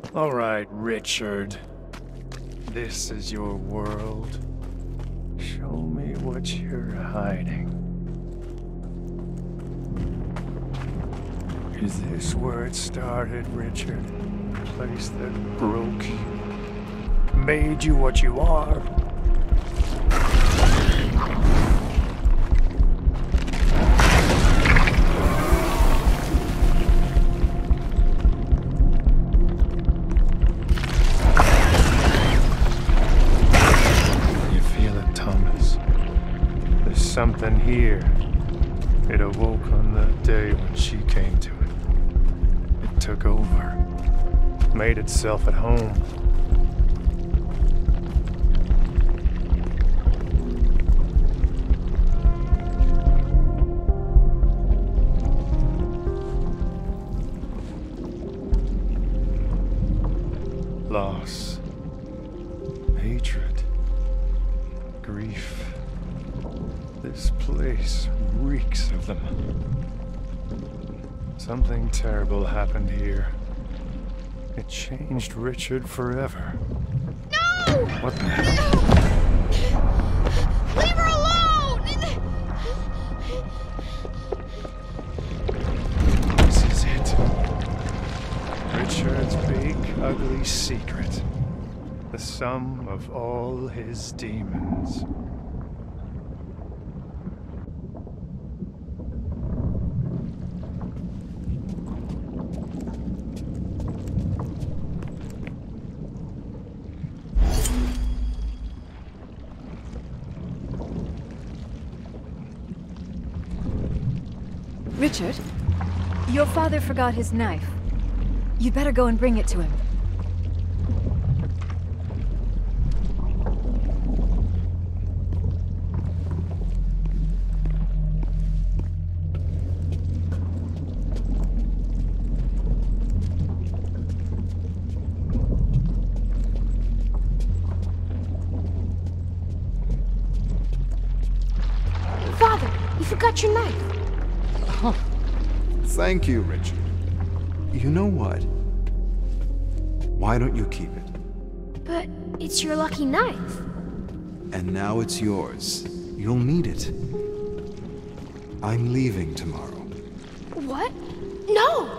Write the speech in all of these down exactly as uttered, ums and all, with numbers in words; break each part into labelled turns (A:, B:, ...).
A: All right, Richard. This is your world. Show me what you're hiding. Is this where it started, Richard? A place that broke you, made you what you are? Something here. It awoke on that day when she came to it. It took over. Made itself at home. Loss. Hatred. Grief. This place reeks of them. Something terrible happened here. It changed Richard forever.
B: No!
A: What the hell?
B: No! Leave her alone!
A: This is it. Richard's big, ugly secret. The sum of all his demons.
C: Richard, your father forgot his knife. You'd better go and bring it to him.
B: Father, you forgot your knife.
D: Oh, thank you, Richard. You know what? Why don't you keep it?
B: But it's your lucky knife.
D: And now it's yours. You'll need it. I'm leaving tomorrow.
B: What? No!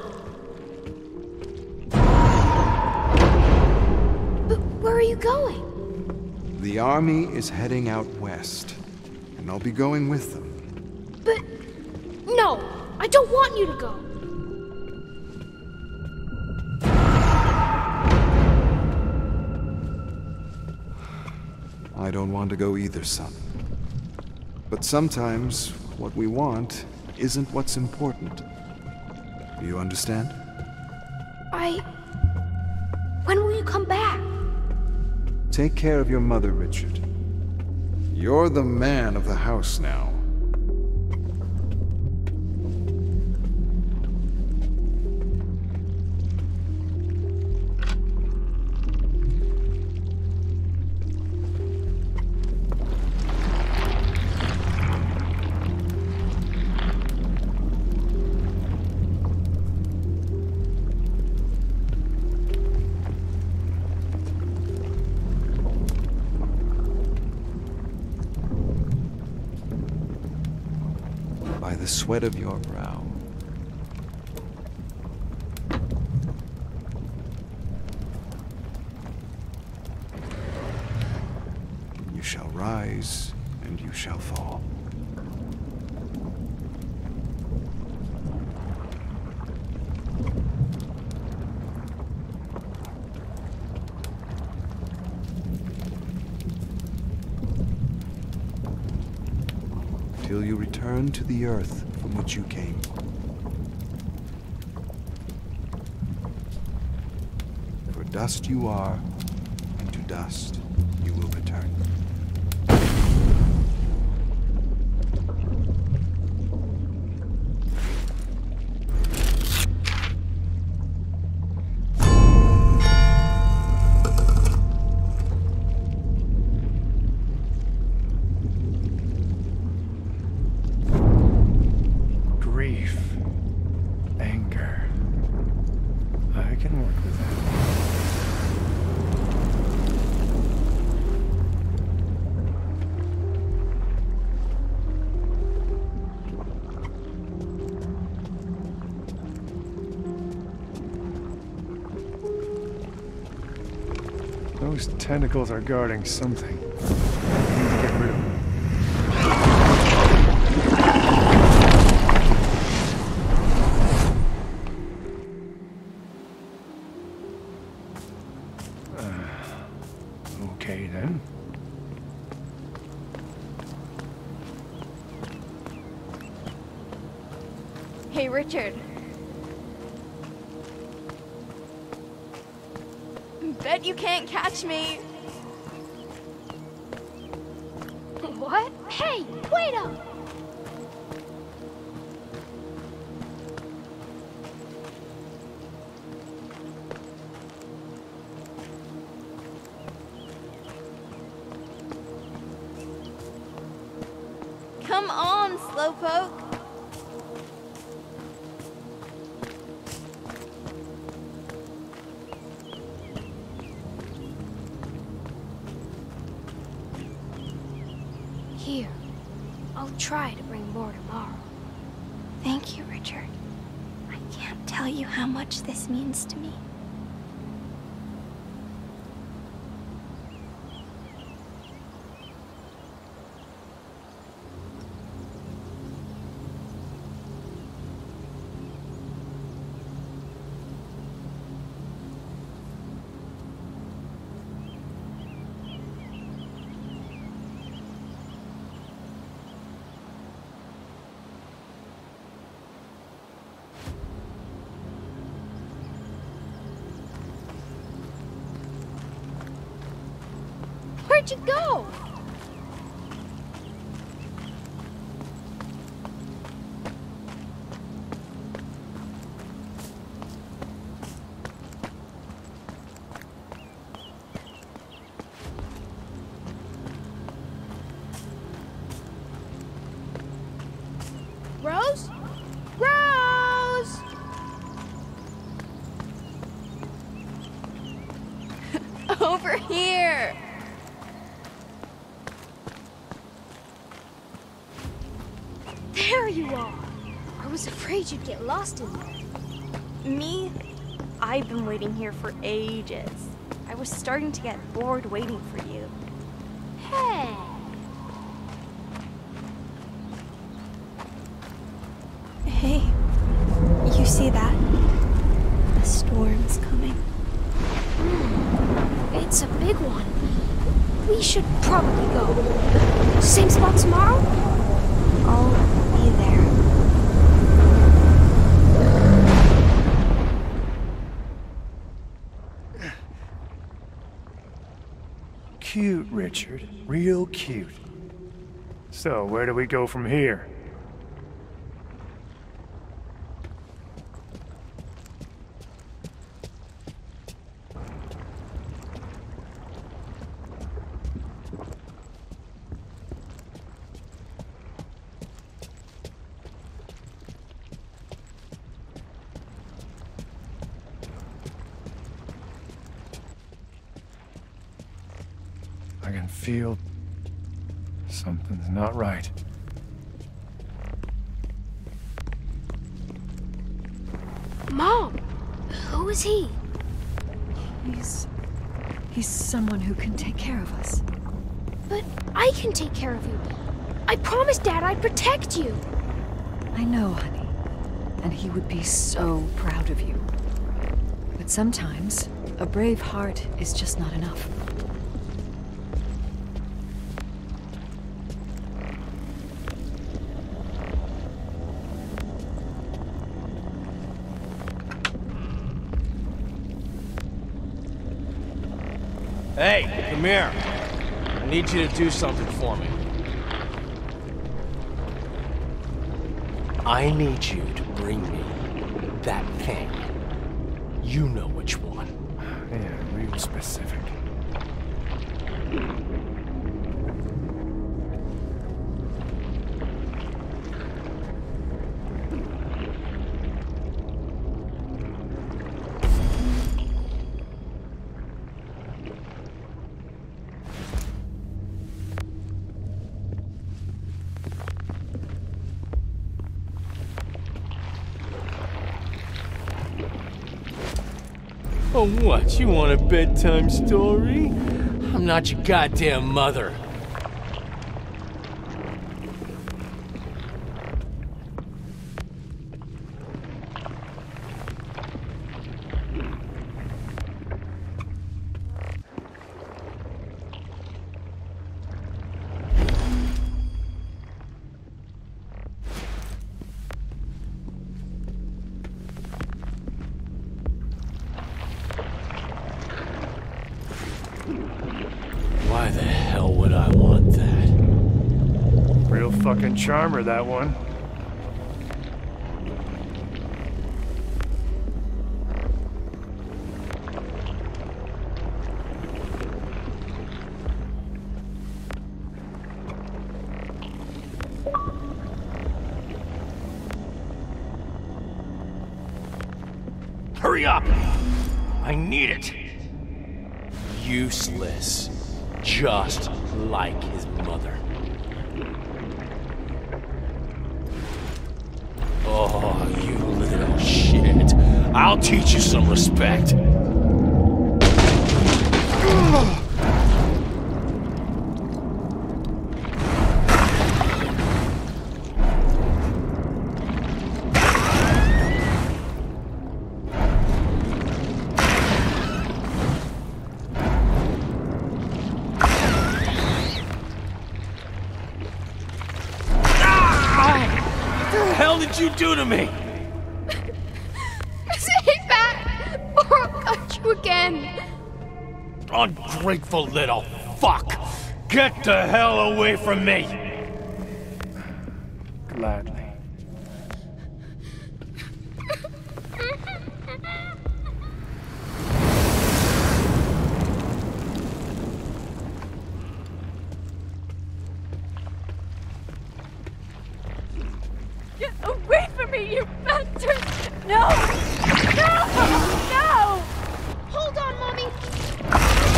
B: But where are you going?
D: The army is heading out west, and I'll be going with them.
B: But... no! I don't want you to go!
D: I don't want to go either, son. But sometimes, what we want isn't what's important. Do you understand?
B: I... When will you come back?
D: Take care of your mother, Richard. You're the man of the house now. By the sweat of your brow. You shall rise, and you shall fall. Till you return to the earth from which you came. For dust you are, and to dust you will return.
A: Grief. Anger. I can work with that. Those tentacles are guarding something. I need to get rid of them. Uh, okay then.
B: Hey, Richard. Bet you can't catch me.
E: What? Hey, wait up!
B: Come on, Slowpoke.
E: Here, I'll try to bring more tomorrow.
B: Thank you, Richard. I can't tell you how much this means to me.
E: Where'd you go? Rose? Rose!
B: Over here.
E: There you are! I was afraid you'd get lost in there.
B: Me? I've been waiting here for ages. I was starting to get bored waiting for you.
E: Hey!
B: Hey, you see that? The storm's coming.
E: It's a big one. We should probably go. Same spot tomorrow?
B: I'll be there.
A: Cute, Richard. Real cute. So, where do we go from here? I can feel something's not right.
E: Mom! Who is he?
C: He's... he's someone who can take care of us.
E: But I can take care of you. I promised Dad I'd protect you.
C: I know, honey. And he would be so proud of you. But sometimes, a brave heart is just not enough.
F: Hey, come here. I need you to do something for me. I need you to bring me that thing. You know which one.
A: Yeah, real specific.
F: Oh, what? You want a bedtime story? I'm not your goddamn mother. Why the hell would I want that?
A: Real fucking charmer, that one.
F: Hurry up! I need it! Useless. Just like his mother. Oh, you little shit. I'll teach you some respect. What the hell did you do to me?
E: Stay back, or I'll cut you again.
F: Ungrateful little fuck! Get the hell away from me!
A: Gladly.
B: Get away from me, you bastard! No! No! No!
E: Hold on, Mommy.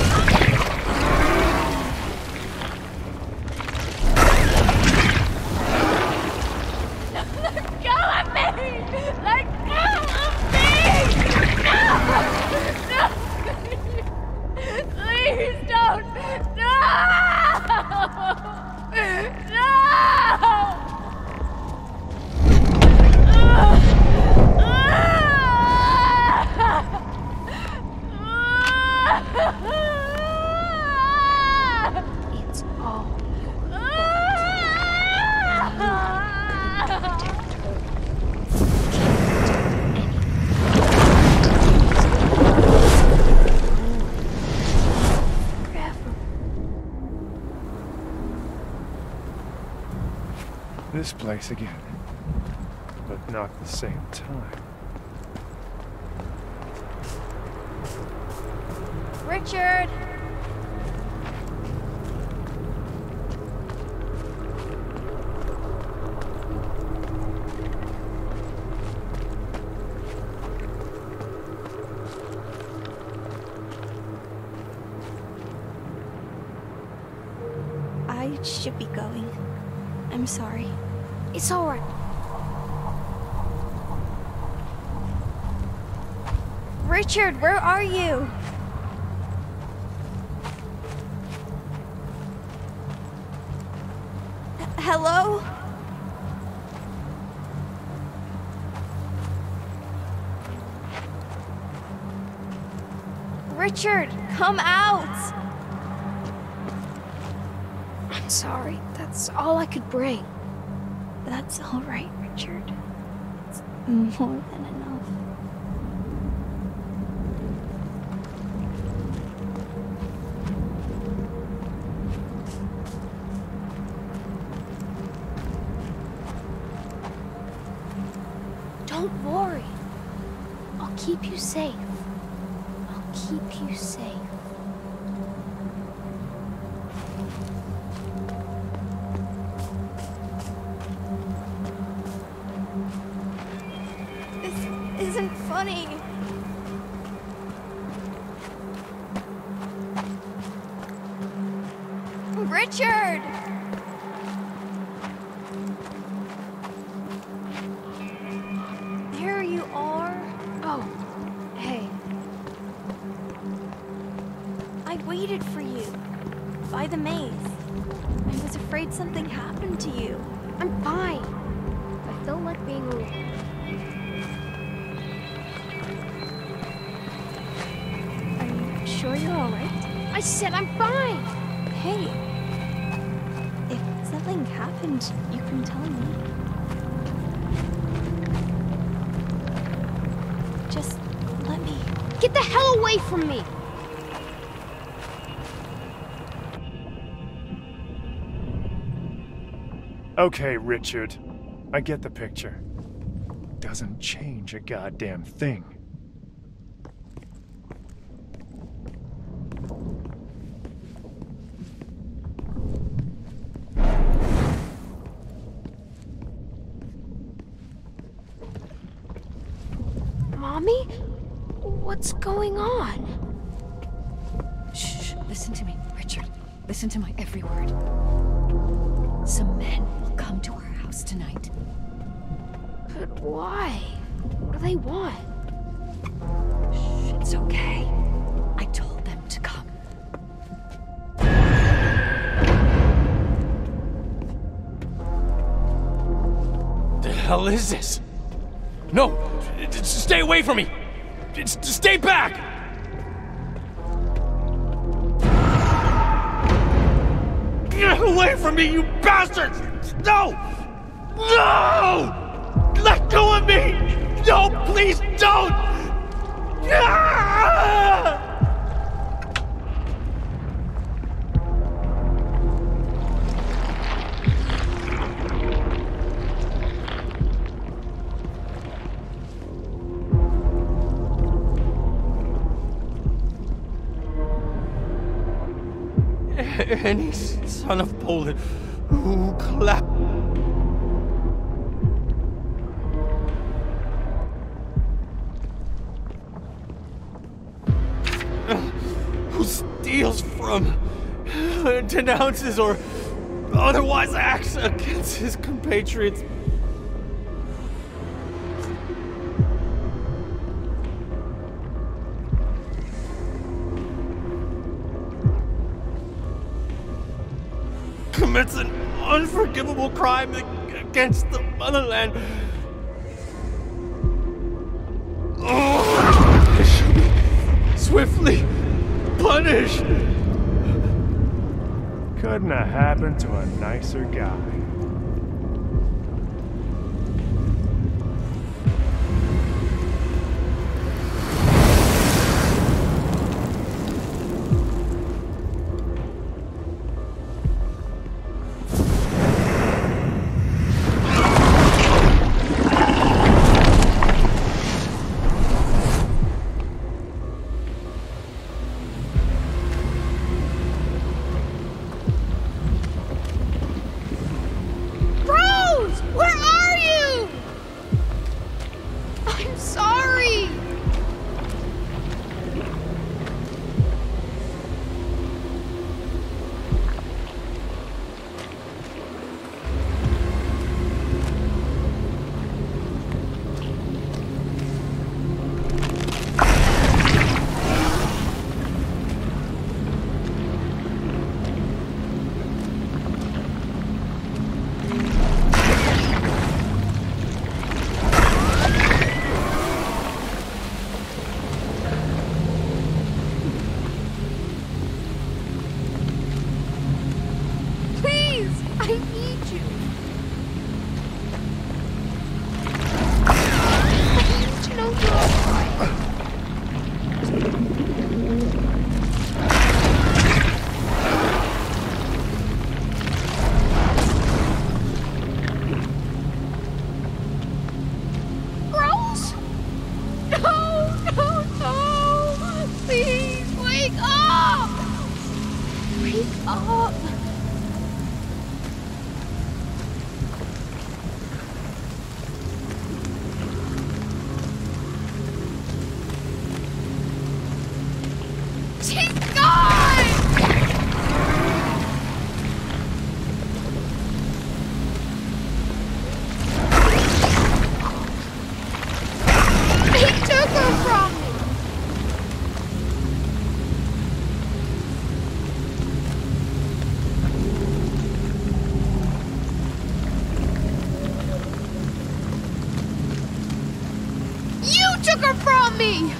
B: Let go of me! Let go of me! No! No! Please don't! No! No!
E: It's all
B: Forever.
A: This place again. But not the same time.
B: Richard! I should be going. I'm sorry.
E: It's all right.
B: Richard, where are you? H- Hello? Richard, come out!
E: I'm sorry. That's all I could bring.
B: That's all right, Richard. It's more than enough.
E: Don't worry. I'll keep you safe. I'll keep you safe.
B: This isn't funny. Richard! There you are.
E: Oh, hey.
B: waited for you. By the maze. I was afraid something happened to you.
E: I'm fine. I felt like being alone.
B: Are you sure you're alright?
E: I said I'm fine.
B: Hey. If something happened, you can tell me. Just let me.
E: Get the hell away from me!
A: Okay, Richard. I get the picture. Doesn't change a goddamn thing.
E: Mommy? What's going on?
C: Shh, listen to me, Richard. Listen to my every word. Some men will come to our house tonight.
E: But why? What do they want?
C: Shh, it's okay. I told them to come.
F: The hell is this? No! Stay away from me! Stay back! Get away from me, you bastards! No! No! Let go of me! No, please don't! Ah! Any son of Poland who clap. Who steals from, denounces, or otherwise acts against his compatriots. Commits an unforgivable crime against the motherland. Oh, it should be swiftly punished.
A: Couldn't have happened to a nicer guy.
E: Stop me!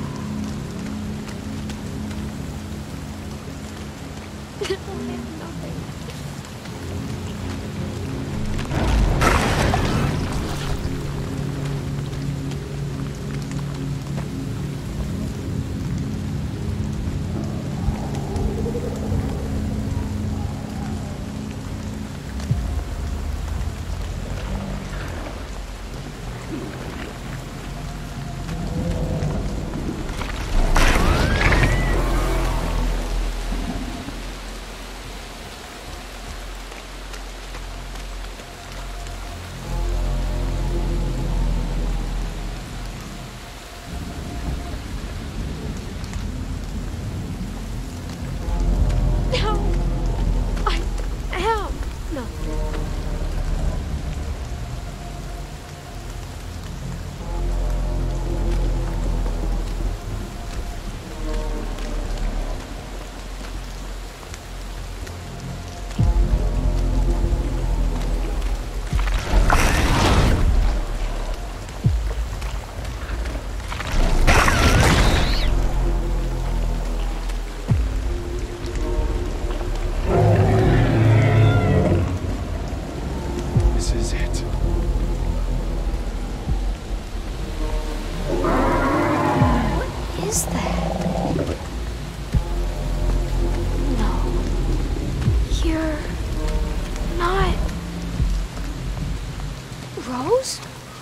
E: Rose?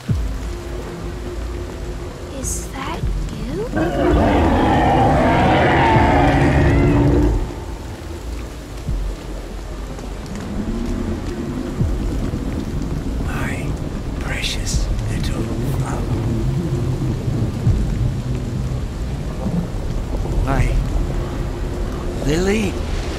E: Is that you?
G: My precious little flower. My Lily.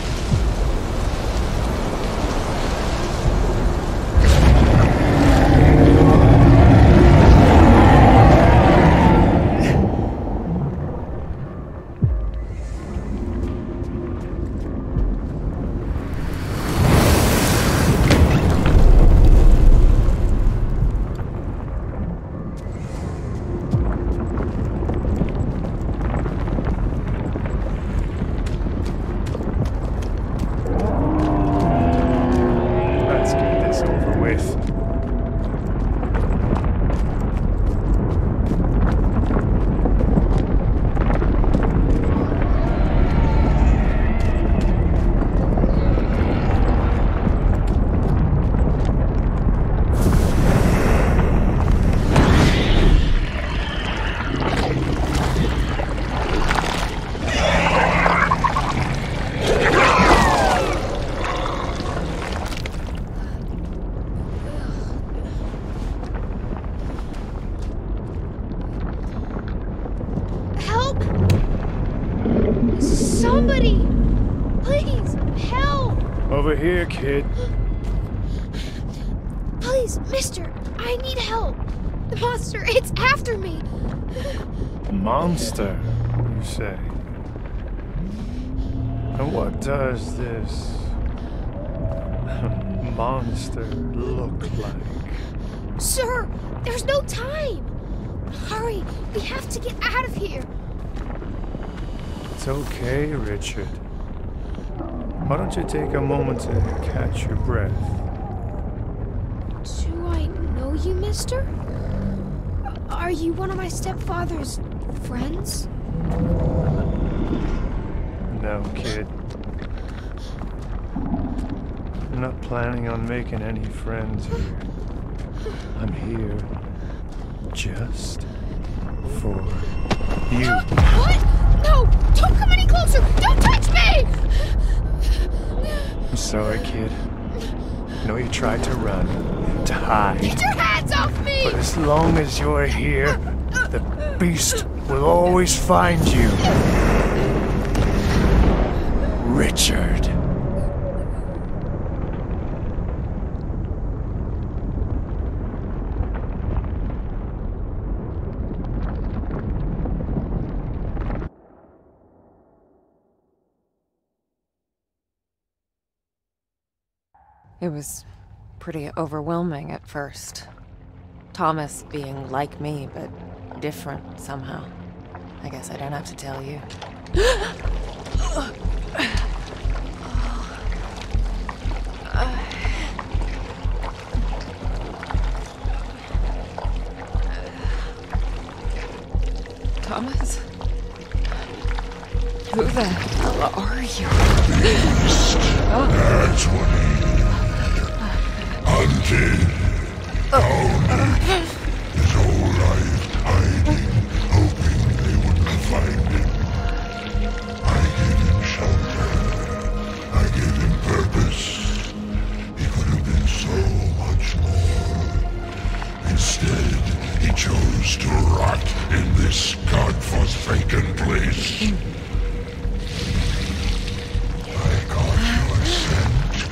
E: Somebody! Please, help!
A: Over here, kid.
E: Please, mister, I need help. The monster, it's after me.
A: Monster, you say? And what does this monster look like?
E: Sir, there's no time. Hurry, we have to get out of here.
A: It's okay, Richard. Why don't you take a moment to catch your breath?
E: Do I know you, mister? Are you one of my stepfather's friends?
A: No, kid. I'm not planning on making any friends here. I'm here just for you.
E: What? No! Don't come any closer! Don't touch me!
A: I'm sorry, kid. I know you tried to run, to hide.
E: Get your hands off me!
A: But as long as you're here, the beast will always find you. Richard.
C: It was pretty overwhelming at first. Thomas being like me, but different somehow. I guess I don't have to tell you. Thomas? Who the hell are you?
H: Beast.
C: Oh.
H: That's what he is. Hunted. Hounded. His whole life hiding, hoping they wouldn't find him. I gave him shelter. I gave him purpose. He could have been so much more. Instead, he chose to rot in this godforsaken place. I got your scent,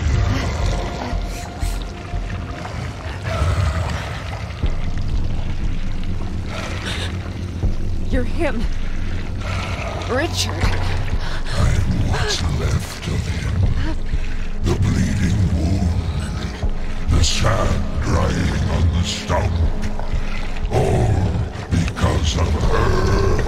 H: girl.
C: You're him. Richard.
H: I'm what's left of him. The bleeding wound. The sand drying on the stump. All because of her.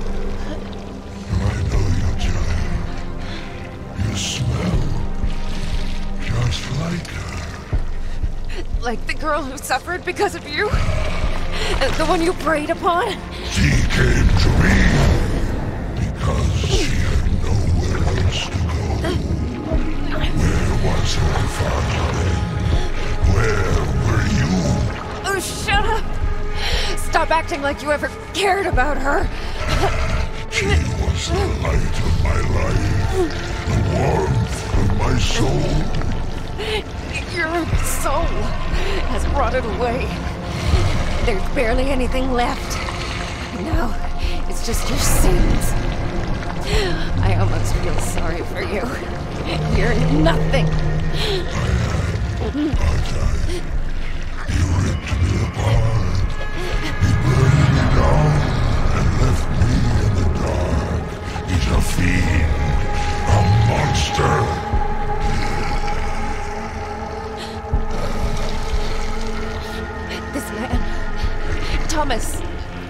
H: I know you, Jill. You smell just like her.
C: Like the girl who suffered because of you? The one you preyed upon?
H: She came to me because she had nowhere else to go. Where was her father then? Where were you?
C: Oh, shut up! Stop acting like you ever cared about her.
H: She was the light of my life, the warmth of my soul.
C: Your soul has rotted away. There's barely anything left. Now, it's just your sins. I almost feel sorry for you. You're nothing.
H: But I, you ripped me apart. He burned me down and left me in the dark. He's a fiend, a monster.
C: This man, Thomas,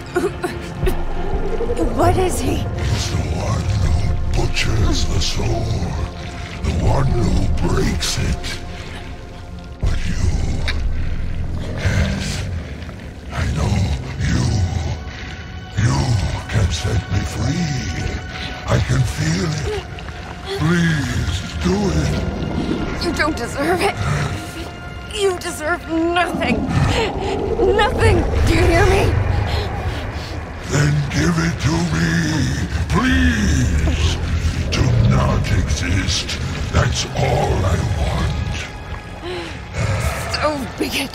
C: what is he?
H: He's the one who butchers the soul, the one who breaks it. But you, yes, I know you, you can set me free. I can feel it. Please, do it.
C: You don't deserve it. You deserve nothing. Nothing. Do you hear me?
H: Then give it to me, please. To not exist, that's all I want.
C: So be it.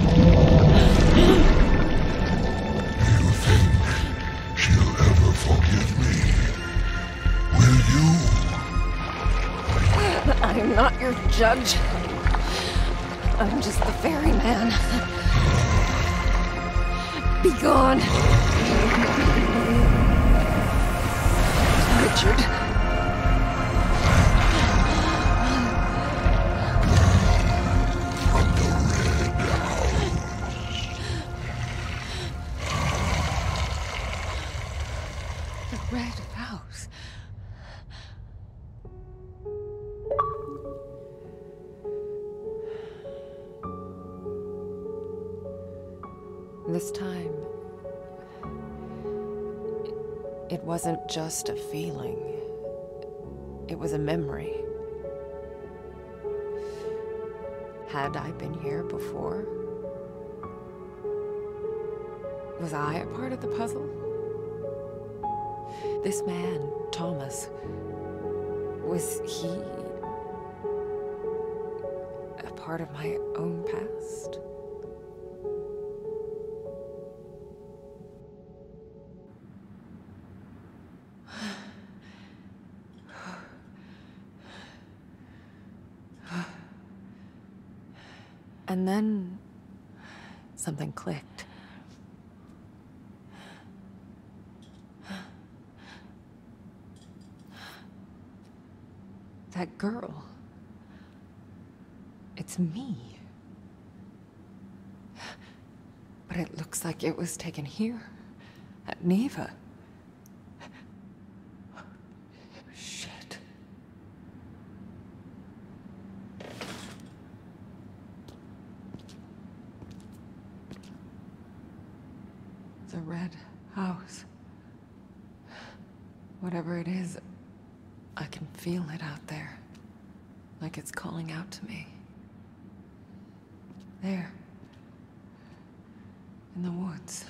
H: Do you think she'll ever forgive me? Will you?
C: I'm not your judge. I'm just the ferryman. Be gone. Richard.
H: From the Red House.
C: The Red House. This time, it wasn't just a feeling. It was a memory. Had I been here before? Was I a part of the puzzle? This man, Thomas, was he a part of my own past? And then something clicked. That girl. It's me. But it looks like it was taken here, at Neva. Whatever it is, I can feel it out there. Like it's calling out to me. There. In the woods.